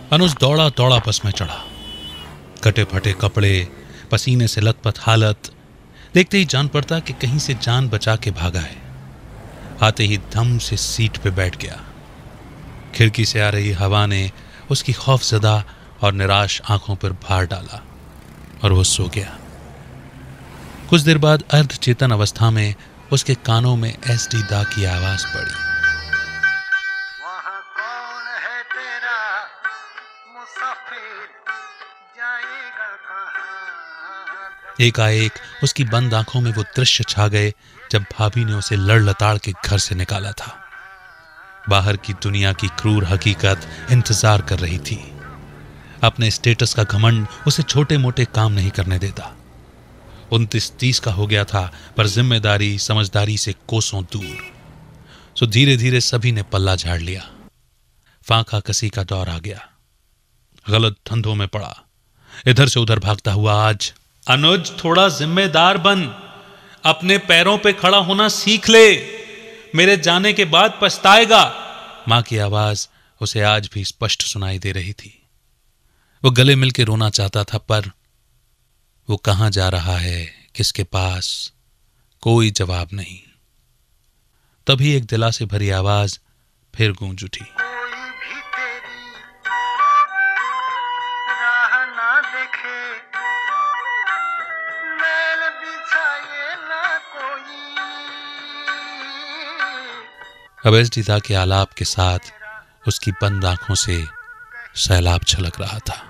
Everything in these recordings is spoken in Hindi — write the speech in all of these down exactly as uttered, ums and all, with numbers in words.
अनुज दौड़ा दौड़ा बस में चढ़ा। कटे फटे कपड़े, पसीने से लथपथ हालत देखते ही जान पड़ता कि कहीं से जान बचा के भागा है। आते ही धम से सीट पे बैठ गया। खिड़की से आ रही हवा ने उसकी खौफजदा और निराश आंखों पर भार डाला और वो सो गया। कुछ देर बाद अर्धचेतन अवस्था में उसके कानों में एस डी दा की आवाज पड़ी। वहाँ कौन है तेरा मुसाफिर, जाएगा कहाँ। एकाएक उसकी बंद आंखों में वो दृश्य छा गए जब भाभी ने उसे लड़लताड़ के घर से निकाला था। बाहर की दुनिया की क्रूर हकीकत इंतजार कर रही थी। अपने स्टेटस का घमंड उसे छोटे मोटे काम नहीं करने देता। उनतीस तीस का हो गया था, पर जिम्मेदारी समझदारी से कोसों दूर। सो धीरे धीरे सभी ने पल्ला झाड़ लिया। फांका कसी का दौर आ गया। गलत धंधों में पड़ा, इधर से उधर भागता हुआ आज। अनुज, थोड़ा जिम्मेदार बन, अपने पैरों पे खड़ा होना सीख ले, मेरे जाने के बाद पछताएगा। मां की आवाज उसे आज भी स्पष्ट सुनाई दे रही थी। वो गले मिलके रोना चाहता था, पर वो कहां जा रहा है, किसके पास, कोई जवाब नहीं। तभी एक दिला से भरी आवाज फिर गूंज उठी। कोई भी तेरी राह ना देखे, मैल बिछाए ना कोई। अब एस डी दा के आलाप के साथ उसकी बंद आंखों से सैलाब छलक रहा था।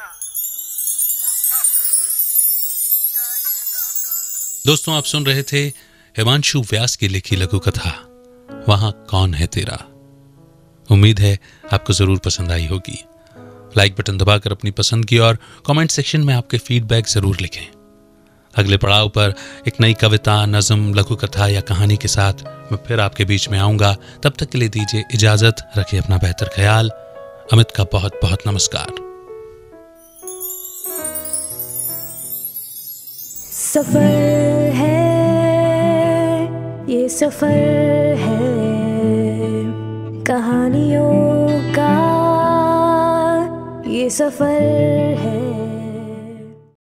दोस्तों, आप सुन रहे थे हिमांशु व्यास की लिखी लघु कथा वहां कौन है तेरा। उम्मीद है आपको जरूर पसंद आई होगी। लाइक बटन दबाकर अपनी पसंद की और कमेंट सेक्शन में आपके फीडबैक जरूर लिखें। अगले पड़ाव पर एक नई कविता, नज्म, लघु कथा या कहानी के साथ मैं फिर आपके बीच में आऊंगा। तब तक के लिए दीजिए इजाजत, रखिए अपना बेहतर ख्याल। अमित का बहुत बहुत नमस्कार। सफर है ये सफर है कहानियों का, ये सफर है।